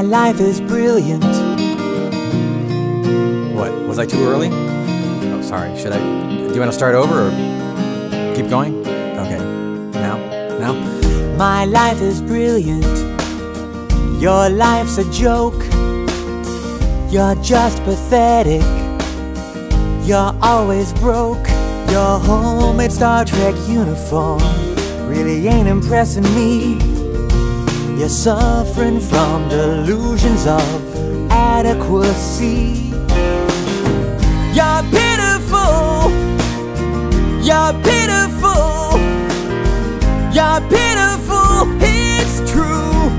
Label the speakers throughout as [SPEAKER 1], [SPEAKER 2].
[SPEAKER 1] life is brilliant.
[SPEAKER 2] What, was I too early? Oh, sorry, do you want to start over or keep going? Okay, now?
[SPEAKER 1] My life is brilliant. Your life's a joke. You're just pathetic. You're always broke. Your homemade Star Trek uniform really ain't impressing me. You're suffering from delusions of adequacy. You're pitiful. You're pitiful. You're pitiful. It's true.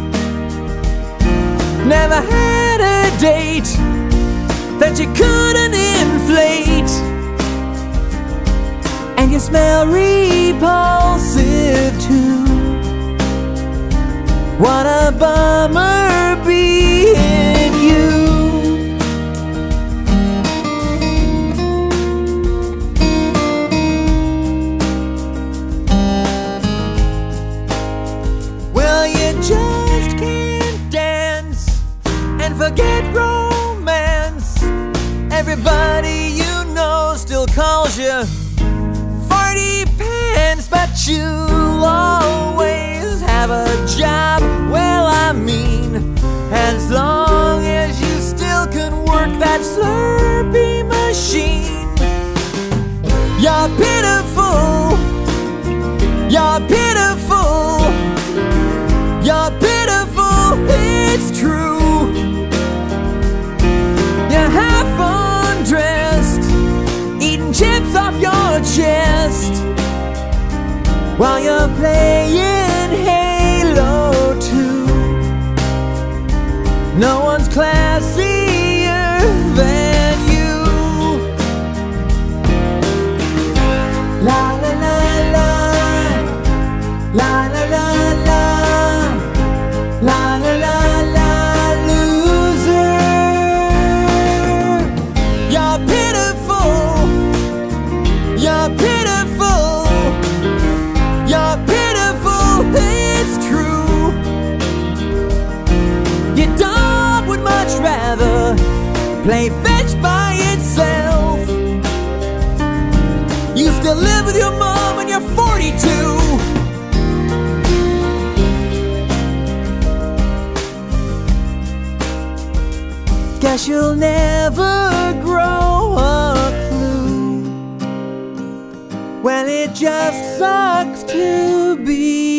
[SPEAKER 1] Never had a date that you couldn't inflate. And you smell repulsive too. What a bummer being you. Well, you just can't dance and forget romance. Everybody you know still calls you Farty Pants, but you'll always have a job. Well, I mean, as long as you still can work that Slurpee machine. You're pitiful. You're pitiful. You're pitiful. It's true. You're half undressed, eating chips off your chest, while you're playing Halo 2. No one's classier than you. La la la la. La la la la. La la la la. Loser. You're pitiful. You're pitiful. You're pitiful. It's true. Your dog would much rather play fetch by itself. You still live with your mom and you're 42. Guess you'll never grow a clue. Well, it just sucks to be